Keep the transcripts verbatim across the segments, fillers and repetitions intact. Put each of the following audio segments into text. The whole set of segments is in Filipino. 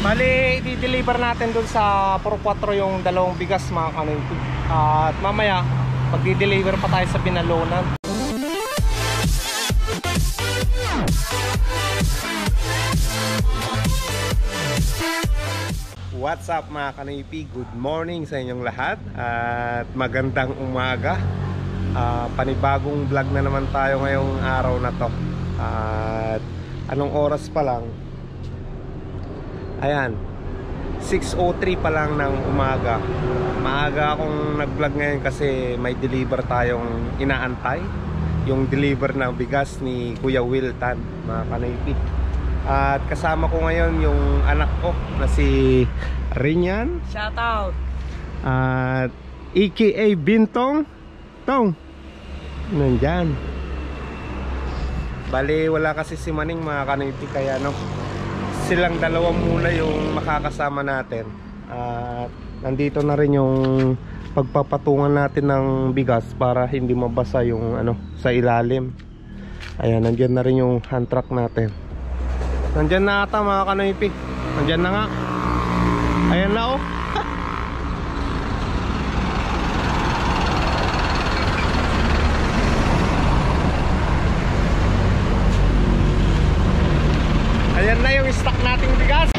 Bali, i-deliver natin dun sa four four yung dalawang bigas mga kanoypi. uh, At mamaya pag-i-deliver pa tayo sa Binalonan. What's up mga kanoypi? Good morning sa inyong lahat at magandang umaga. uh, Panibagong vlog na naman tayo ngayong araw na to. At anong oras pa lang? Ayan, six oh three pa lang ng umaga. Maaga akong nag-vlog ngayon kasi may deliver tayong inaantay. Yung deliver ng bigas ni Kuya Wiltan mga kanoypi. At kasama ko ngayon yung anak ko na si Rinyan. Shout out. At A K A Bintong Tong nandyan. Bali wala kasi si Maning mga kanoypi, kaya no, silang dalawa muna yung makakasama natin. At nandito na rin yung pagpapatungan natin ng bigas para hindi mabasa yung ano sa ilalim. Ayan, nandyan na rin yung hand truck natin. Nandyan na ata mga kanoypi. Nandyan na nga. Ayan na oh. Ayan na yung stock nating bigas.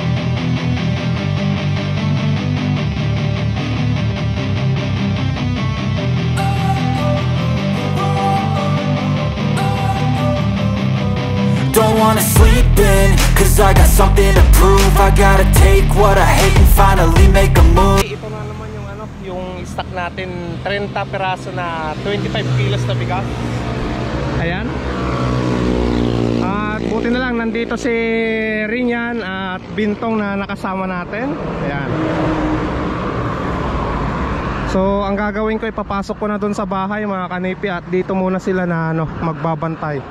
Don't wanna sleep in, cause I got something to prove. I gotta take what I hate and finally make a move. Ito na naman yung ano, yung stock natin, thirty peraso na twenty-five kilos na bigas. Ayan. At buti na lang nandito si Rinyan at Bintong na nakasama natin. Ayan. So ang gagawin ko, ipapasok ko na dun sa bahay mga kanoypi, at dito muna sila na ano, magbabantay.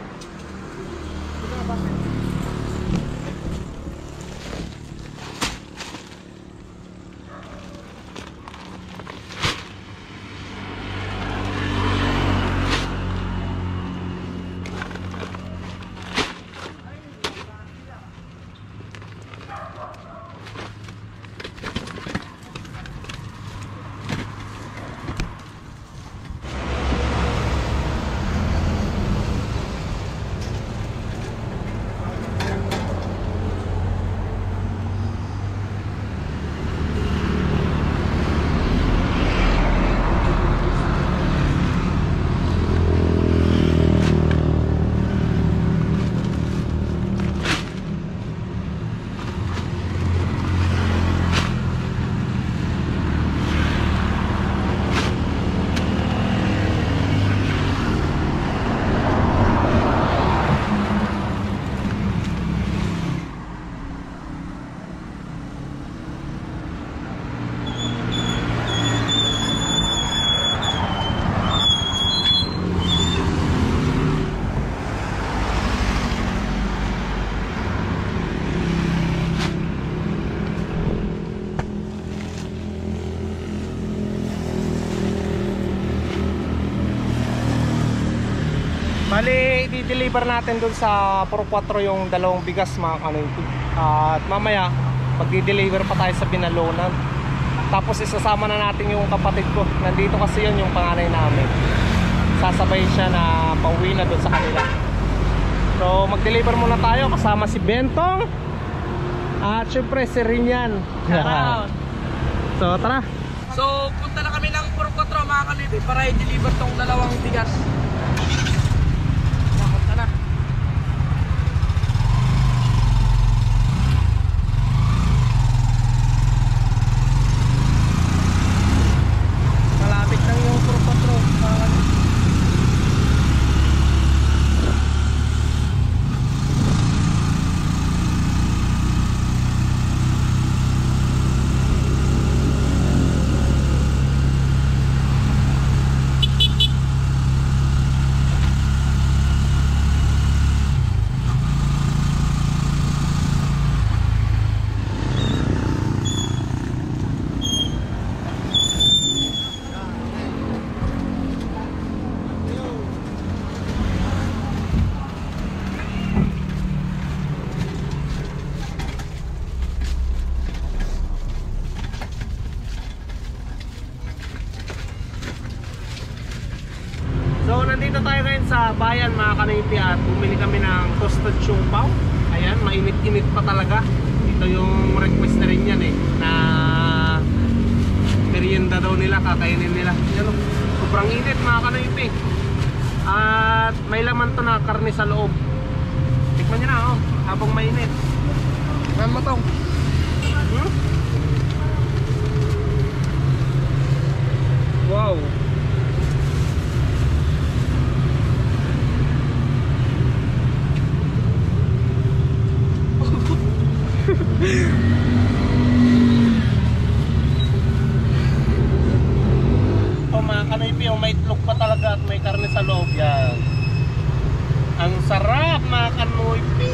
Bali, i-deliver natin dun sa four four yung dalawang bigas mga kanoypi. uh, At mamaya pag-i-deliver pa tayo sa Binalonan. Tapos isasama na natin yung kapatid ko. Nandito kasi yun yung panganay namin. Sasabay siya na pauwi na dun sa kanila. So mag-deliver muna tayo kasama si Bentong at syempre si Rinyan. So tara. So punta na kami ng four four mga kanoypi para i-deliver tong dalawang bigas. kanipi at bumili kami ng toasted siopaw. Ayan, mainit-init pa talaga. Ito yung request na rin yan eh, na merienda daw nila, kakainin nila. Yan, oh. Sobrang init mga kanipi. At may laman to na karne sa loob. Tikman nyo na oh, habang mainit. Tikman mo to. Hmm? Wow. Oh mga kanipi, oh, may itlog pa talaga at may karne sa loob yan. Ang sarap mga kanipi.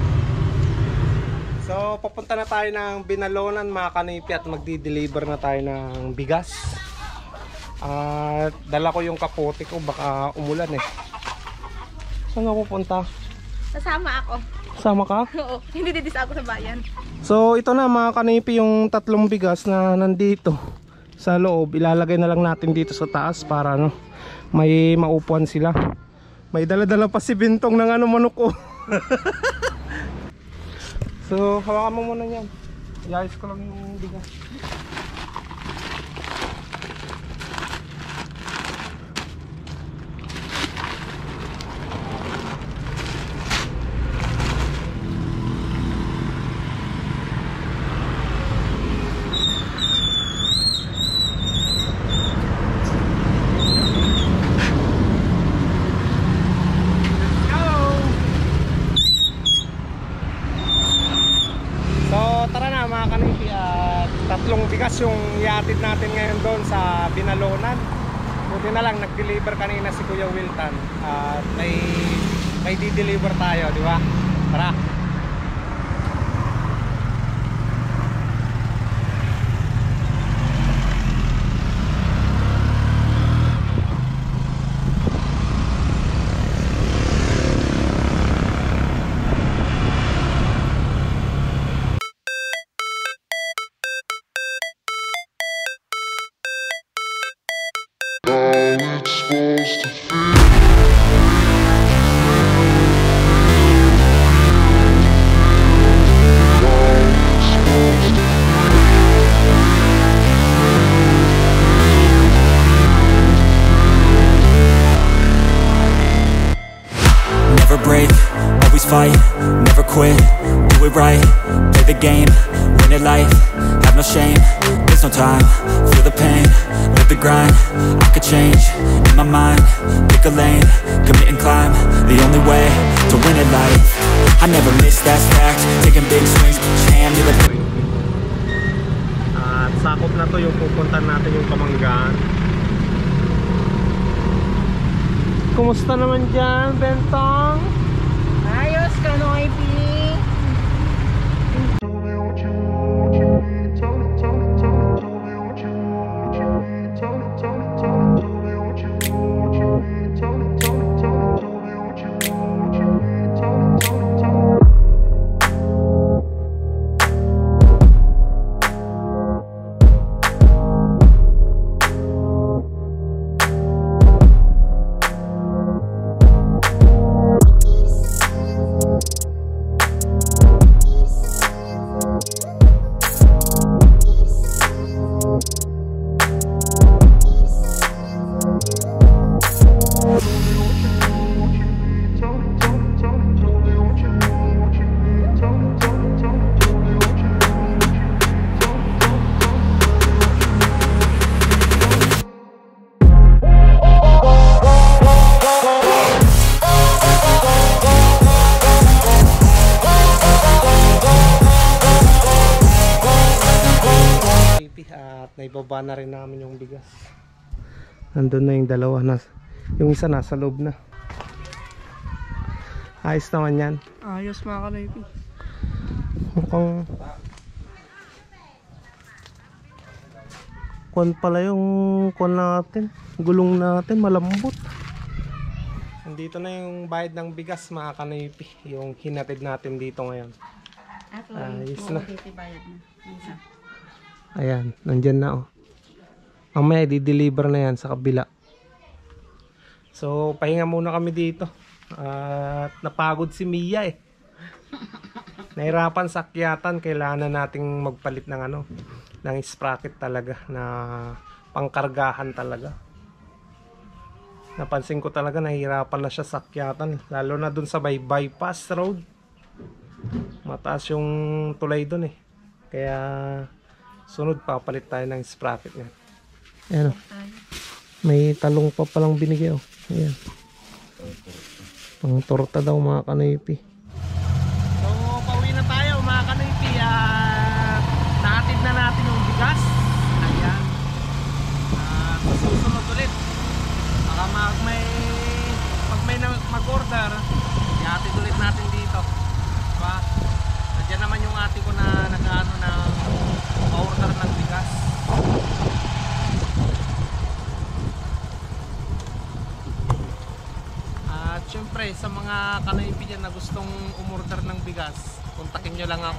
So papunta na tayo ng Binalonan mga kanipi at magdi-deliver na tayo ng bigas. At dala ko yung kapote ko, baka umulan eh. Saan ako pupunta? Kasama ako. Sama ka? Oo, hindi didis ako sa bayan. So ito na mga kanipi yung tatlong bigas na nandito sa loob. Ilalagay na lang natin dito sa taas para no, may maupuan sila. May dala-dala pa si Bintong ng ano manok ko. So hawakan mo muna yan. Iayos ko lang yung bigas. Tatlong bigas yung iatid natin ngayon doon sa Binalonan. Buti na lang nag-deliver kanina si Kuya Wilton at may may di-deliver tayo, di ba? Tara. Never break, always fight, never quit, do it right, play the game, win it life, have no shame, there's no time, feel the pain, live the grind, I could change, in my mind, pick a lane, commit and climb, the only way to win it life, I never miss, that's fact, taking big swings, each hand, you're the At sakop na to yung pupuntan natin yung Kamanggaan. Kumusta naman dyan, Bentong? Ayos ka, Noipi. At naibaba na rin namin yung bigas. Nandun na yung dalawa na, yung isa nasa loob na. Ayos naman yan. Ayos mga kanipi. Mukhang kwan pala yung kwan natin, gulong natin malambot. Nandito na yung bayad ng bigas mga kanipi, yung hinatid natin dito ngayon. Ayos na. Ayan, nandyan na oh. Mamaya i-deliver na yan sa kabila. So pahinga muna kami dito At napagod si Mia eh. Nahirapan sa akyatan, kailangan nating magpalit ng ano, ng sprocket talaga na pangkargahan talaga. Napansin ko talaga nahihirapan na siya sa akyatan, lalo na dun sa by bypass road. Mataas yung tulay dun eh. Kaya sunod papalit tayo ng sprocket niya. Ayan o. May talong pa palang binigay o. Ayan. Pang torta daw mga kanoypi. So pauwi na tayo mga kanoypi. At naatid na natin yung bigas. Ayan. At susunod ulit. Baka mag may pag may mag-order, iatid ulit natin dito. Diba? Nandiyan naman yung ate ko na nag-ano ng order ng bigas. At syempre sa mga kanoypi dyan na gustong umorder ng bigas, kontakin nyo lang ako.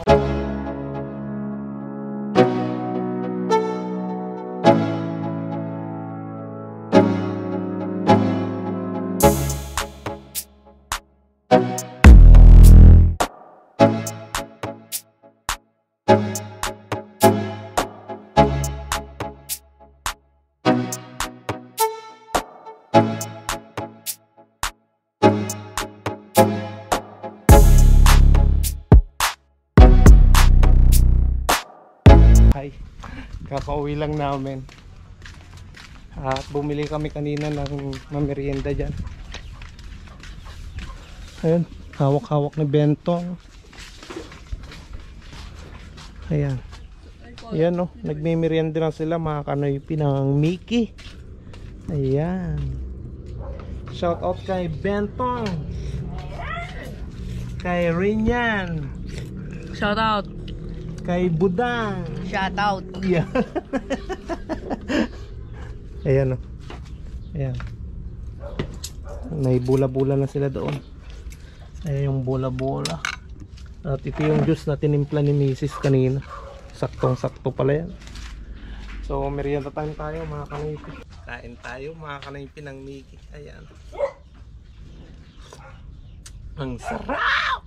Hi, kakauwi lang namin at bumili kami kanina ng mamerienda dyan. Ayun, hawak-hawak na bentong. Ayan. Ayan o, oh, nagmimerienda lang sila mga kanoypi ng Mickey. Ayan. Shout out kay Bentong, kay Rinyan, Shout out. kay Budang. Shout out. Yeah. Ayan o. Ayan. Naibula-bula na sila doon. Ayan yung bula-bula. At ito yung juice na tinimpla ni Missus kanina. Saktong-sakto pala yan. So merienda time tayo mga kanoypi. Kain tayo mga kanoypi ng Mickey. Ayan. Ang sarap!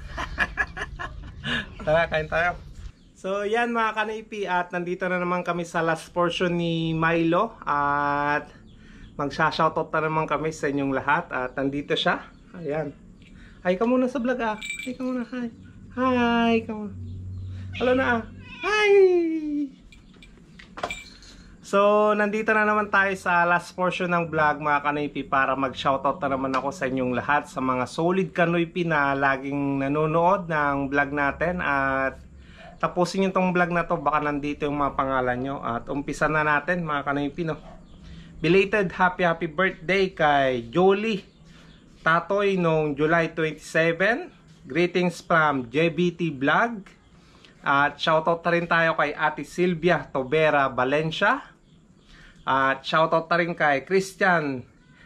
Tara, kain tayo. So yan mga kanoypi, at nandito na naman kami sa last portion ni Milo. At magsha-shoutout na naman kami sa inyong lahat. At nandito siya. Ayan. Hi ka muna sa vlog ah. Hi ka muna. Hi. Hi ka muna. Hello na ah. Hi! So nandito na naman tayo sa last portion ng vlog mga kanoypi, para mag-shoutout na naman ako sa inyong lahat, sa mga solid kanoypi na laging nanonood ng vlog natin. At tapusin yung tong vlog na to, baka nandito yung mga pangalan nyo. At umpisa na natin mga kanoypi, no? Belated happy happy birthday kay Jolie Tatoy noong July twenty-seven. Greetings from J B T Vlog. At shoutout na rin tayo kay Ate Silvia Tobera Valencia. At shoutout na rin kay Christian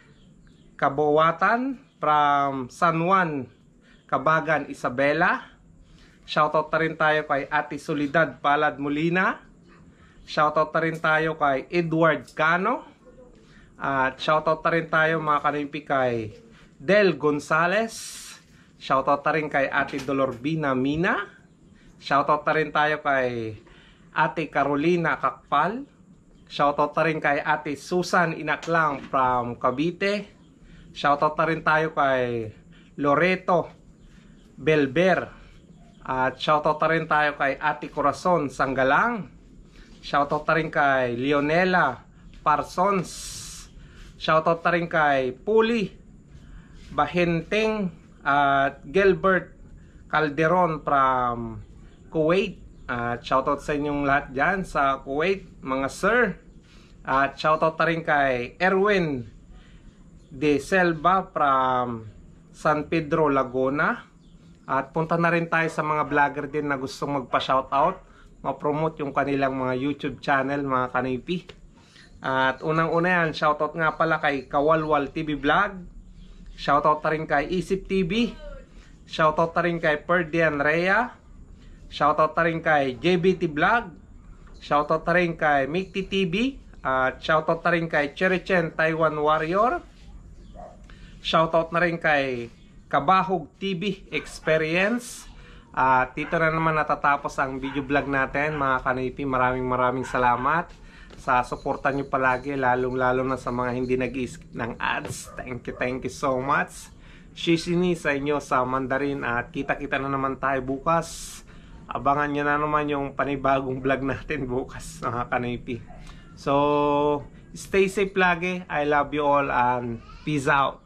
Kabowatan from San Juan, Cabagan, Isabela. Shoutout na rin tayo kay Ate Solidad Palad Molina. Shoutout na rin tayo kay Edward Cano. At shoutout na rin tayo mga kanoypi kay Del Gonzales. Shoutout na rin kay Ate Dolorbina Mina. Shoutout na rin tayo kay Ate Carolina Kakpal. Shoutout na rin kay Ate Susan Inaklang from Cavite. Shoutout na rin tayo kay Loreto Belber. At shoutout na rin tayo kay Ate Corazon Sanggalang. Shoutout na rin kay Leonela Parsons. Shoutout na rin kay Puli Bahenteng at Gilbert Calderon from Kuwait. At shoutout sa inyong lahat dyan sa Kuwait, mga sir. At shoutout na rin kay Erwin De Selva from San Pedro, Laguna. At punta na rin tayo sa mga vlogger din na gustong magpa-shoutout, ma-promote yung kanilang mga YouTube channel mga kanoypi. At unang-una yan, shoutout nga pala kay Kawalwal T V Vlog. Shoutout na rin kay Isip T V. Shoutout na rin kay Perdian Rhea. Shoutout na rin kay J B T Vlog. Shoutout na rin kay Mikti T V. At shoutout na rin kay Cherichen Taiwan Warrior. Shoutout na rin kay Kabahog T V Experience. At dito na naman natatapos ang video vlog natin mga kanipi. Maraming maraming salamat sa suporta nyo palagi, lalong lalo na sa mga hindi nag-i-skip ng ads. Thank you, thank you so much. Shishini sa inyo sa Mandarin at kita-kita na naman tayo bukas. Abangan nyo na naman yung panibagong vlog natin bukas mga kanipi. So, stay safe lagi. I love you all and peace out.